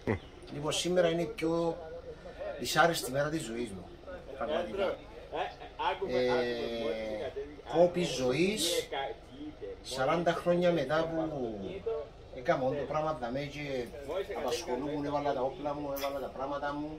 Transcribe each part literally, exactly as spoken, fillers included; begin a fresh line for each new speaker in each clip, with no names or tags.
Λοιπόν, σήμερα είναι η πιο δυσάρεστη μέρα της ζωής μου. Πραγματικά. Ε, κόπη ζωής, σαράντα χρόνια μετά που έκανα το πράγμα τα με και απασχολούμουν, έβαλα τα όπλα μου, έβαλα τα πράγματα μου.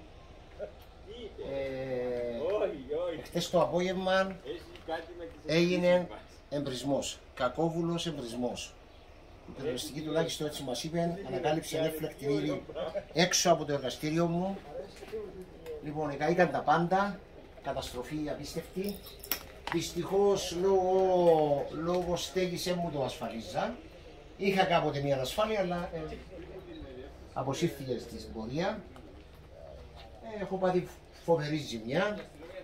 Ε, χτες το απόγευμα έγινε εμπρισμός, κακόβουλος εμπρισμός. Η περιοριστική τουλάχιστον έτσι μας είπε, ανακάλυψε ένα φλεκτηρίδι έξω από το εργαστήριο μου. Λοιπόν, εκαήκαν τα πάντα, καταστροφή απίστευτη. Δυστυχώς λόγω, λόγω στέγησε μου το ασφαλίζα. Είχα κάποτε μια ασφάλεια, αλλά ε, αποσύρθηκε στην πορεία. Ε, έχω πάθει φοβερή ζημιά.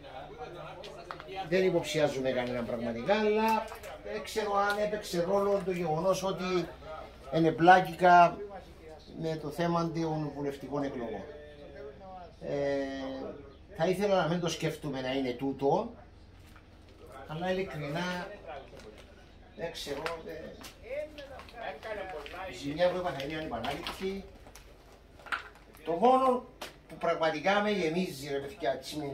Δεν υποψιάζουμε κανέναν πραγματικά, αλλά δεν ξέρω αν έπαιξε ρόλο το γεγονός ότι ενεπλάκηκα με το θέμα των βουλευτικών εκλογών. Ε, θα ήθελα να μην το σκεφτούμε να είναι τούτο, αλλά ειλικρινά δεν ξέρω. Ε, η ζημιά που έπαθα είναι ανεπανάληπτη. Το μόνο που πραγματικά με γεμίζει, ρε παιδιά, τσιμού,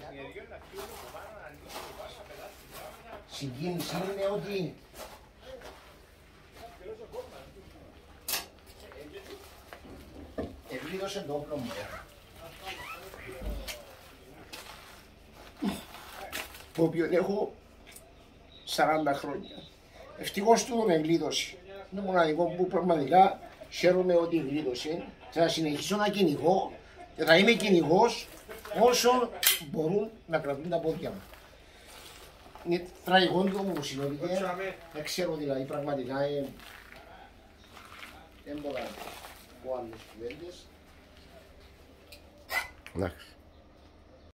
συγκίνηση είναι ότι ευλίδωσε το όπλο μου, το οποίο έχω σαράντα χρόνια. Ευτυχώς του τον ευλίδωσε. Είναι μοναδικό που πραγματικά χαίρομαι ότι ευλίδωσε. Θα συνεχίσω να κυνηγώ και θα είμαι κυνηγός όσο μπορούν να κρατούν τα πόδια μου. Είναι τραγικό το μου συνέβηκε, δεν ξέρω δηλαδή πραγματικά δεν μπορώ να πω άλλες κουβέντες.